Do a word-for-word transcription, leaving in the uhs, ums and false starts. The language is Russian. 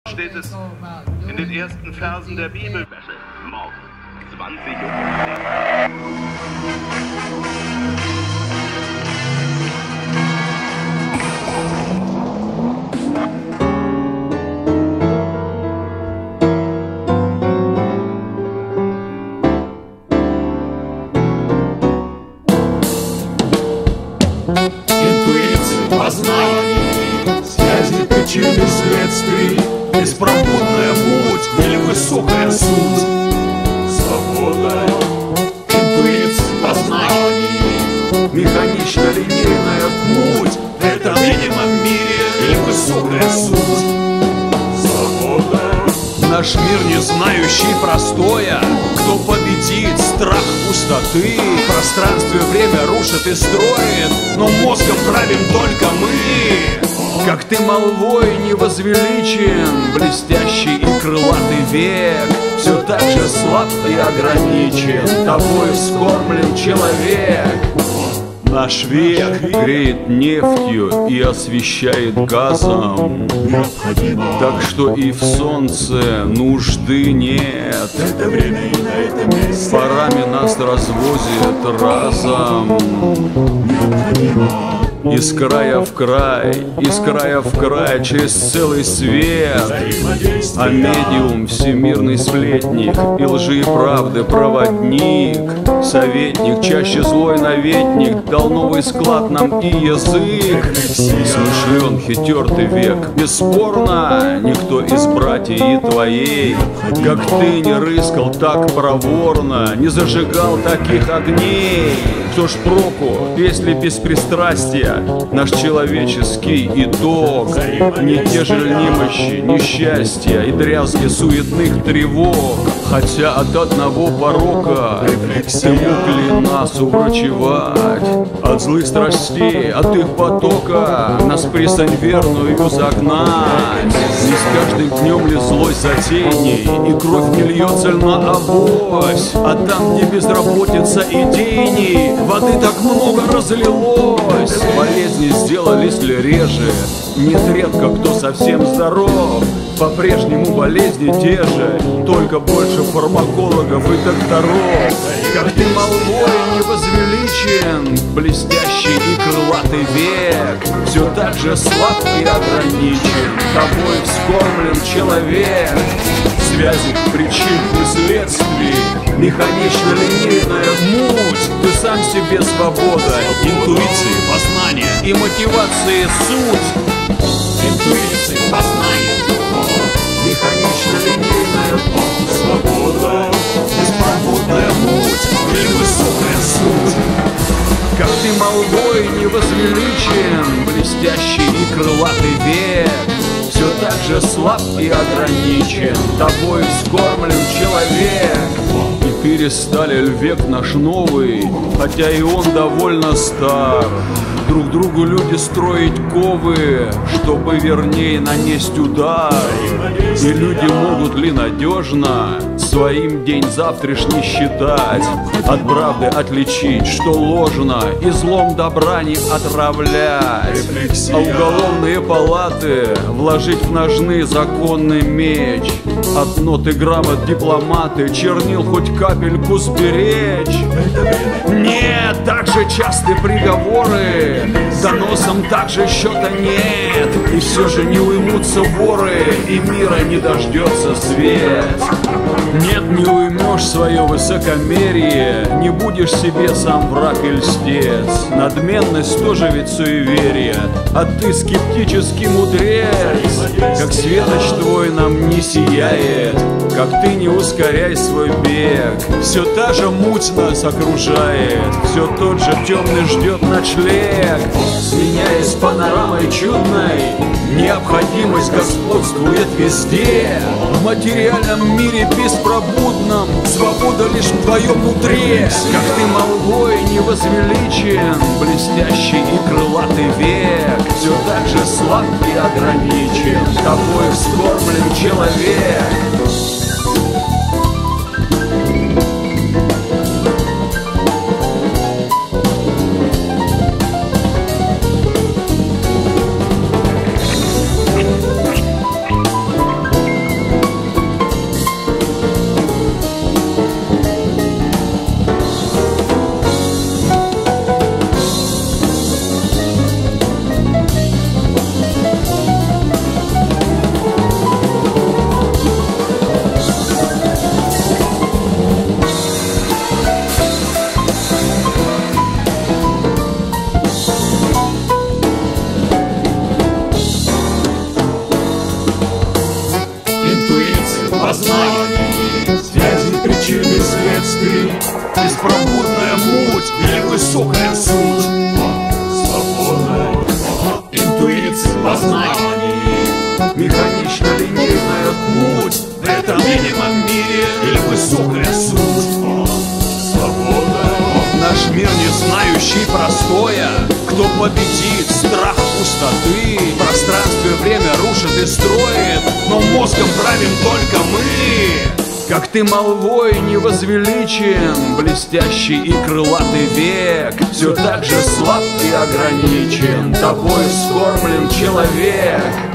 Steht es in den ersten Versen der Bibel. Morgen, zwanzig Uhr. Интуиция, познание, связи, причины, следствий, беспробудная путь или высокая суть. Свобода, интуиция, познание, механично-линейная путь. Это в видимом мире или высокая суть. Свобода. Наш мир, не знающий простоя, кто победит страх пустоты? Пространство и время рушит и строит, но мозгом правим только мы. Как ты молвой не возвеличен, блестящий и крылатый век, все так же слаб и ограничен, тобой вскормлен человек. Наш век греет нефтью и освещает газом, так что и в солнце нужды нет. Это время и на этом месте Парами нас развозят разом. Из края в край, из края в край, через целый свет. А медиум, всемирный сплетник, и лжи и правды проводник, советник, чаще злой наветник, дал новый склад нам и язык. Смышлен, хитер ты век, бесспорно, никто из братьев и твоей, как ты, не рыскал так проворно, не зажигал таких огней. Что ж проку, если без пристрастия наш человеческий итог? Не те же немощи, несчастья и дрязги суетных тревог. Хотя от одного порока ты мог ли нас уврачевать? От злых страстей, от их потока нас присань верную загнать. Не с каждым днем ли злость затейней, и кровь не льется ль на авось? А там, где безработица идейней, воды так много разлилось. Болезни сделались ли реже? Нет, редко кто совсем здоров. По-прежнему болезни те же, только больше фармакологов и докторов. Как ты молвой не возвеличен, блестящий и крылатый век, все так же слаб и ограничен, тобой вскормлен человек. Связи, причин и следствий, механично-линейная муть. Ты сам себе свобода, интуиции, познание и мотивации суть. Интуиции, познание, механично-линейная путь. Свобода, беспробудная муть и высокая суть. Как ты молвой не возвеличен, блестящий и крылатый век, все так же слаб и ограничен, тобой вскормлен человек. И перестали ль век наш новый, хотя и он довольно стар, друг другу люди строить ковы, чтобы вернее нанесть удар. И люди могут ли надежно своим день завтрашний считать, от правды отличить, что ложно, и злом добра не отравлять? А уголовные палаты вложить в ножны законный меч, от нот и грамот дипломаты чернил хоть капельку сберечь? Нет, так же часты приговоры, доносом также счета нет, и все же не уймутся воры, и мира не дождется свет. Нет, не уймешь свое высокомерие, не будешь себе сам враг и льстец. Надменность тоже ведь суеверие, а ты скептический мудрец. Как светоч твой нам не сияет, как ты не ускоряй свой бег, все та же муть нас окружает, все тот же темный ждет ночлег. Сменяясь панорамой чудной, необходимость господствует везде. В материальном мире беспробудном свобода лишь в твоем нутре. Как ты молвой не возвеличен, блестящий и крылатый век, все так же слаб и ограничен, тобой вскормлен человек. беспробудная муть или высокая суть? Свободная Интуиция познаний, механично линейная муть в этом видимом мире или высокая суть? свободная Наш мир, не знающий простоя, кто победит страх пустоты? В пространстве время рушит и строит, но мозгом правим только мы. Как ты молвой не возвеличен, блестящий и крылатый век все так же слаб и ограничен, тобой скормлен человек.